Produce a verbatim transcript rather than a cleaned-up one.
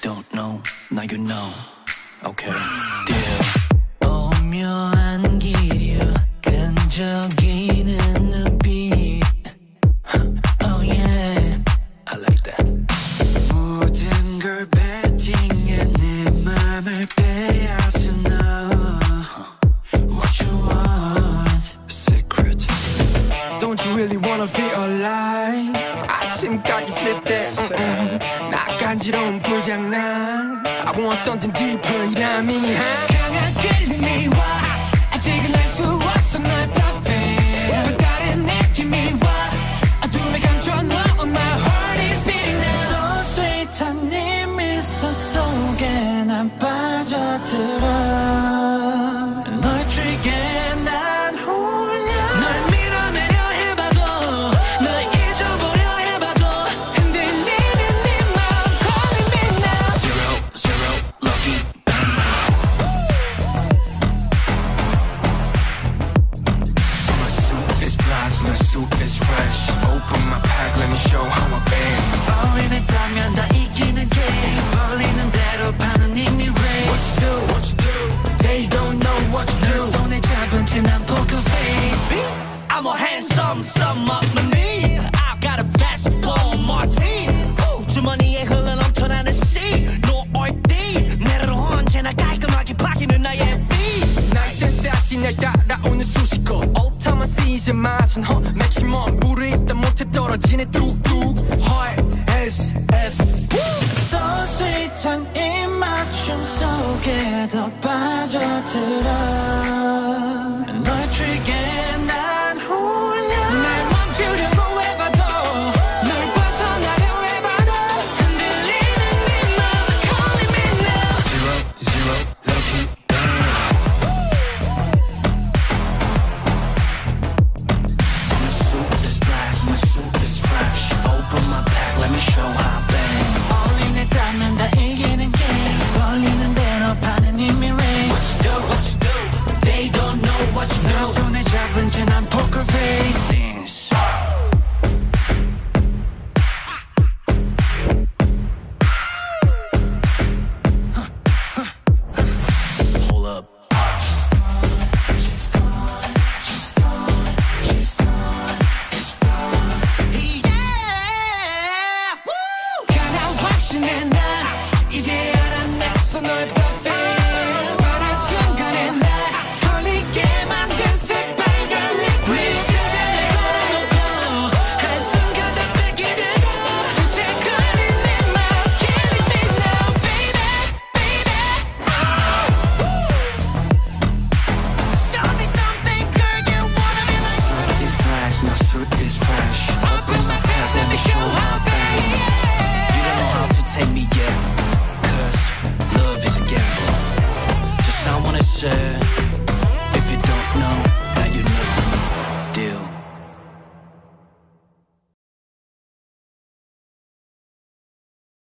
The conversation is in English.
don't know, now you know. Okay, deal. 오묘한 기류 끈적이는 눈빛. Oh yeah, I like that. 모든 걸 betting해 내 맘을 빼앗아 너. What you want? Secret. Don't you really wanna feel alive? 아침까지 flip that. uh-uh. 나 간지러운 불장난. I want something deeper 이라미. 강한 끌림이 와. 아직은 알 수 없어 널 perfect. 또 다른 느낌이 와. 어둠에 감춰 너. My heart is beating now. So sweet한 네 미소 속에 난 빠져들어. 널 트리게 난 홀려. 널 밀어내려 해봐도 널 잊어보려 해봐도 흔들리는 네 마음 calling me now. Zero, zero, lucky. My suit is black, my suit is fresh. Open my pack, let me show how I been. 어린애다면 다 이기는 게임. 벌리는 대로 파는 이미 ready. What you do, what you do? They don't know what you do. 널 손에 잡은 채 난 poker face. I'm a handsome some up my knee. I've got a basketball martini. 주머니에 흘러 넘쳐나는 sea. No 얼띠 내려로 언제나 깔끔하게 바뀌는 나의 fee. 나의 센스하신 날 따라오는 수식어. Old time season 맛은 허 맥시멈. 물을 입다 못해 떨어지네 뚝뚝. Heart S F. So sweet한 이 맞춤 속에 더 빠져들어.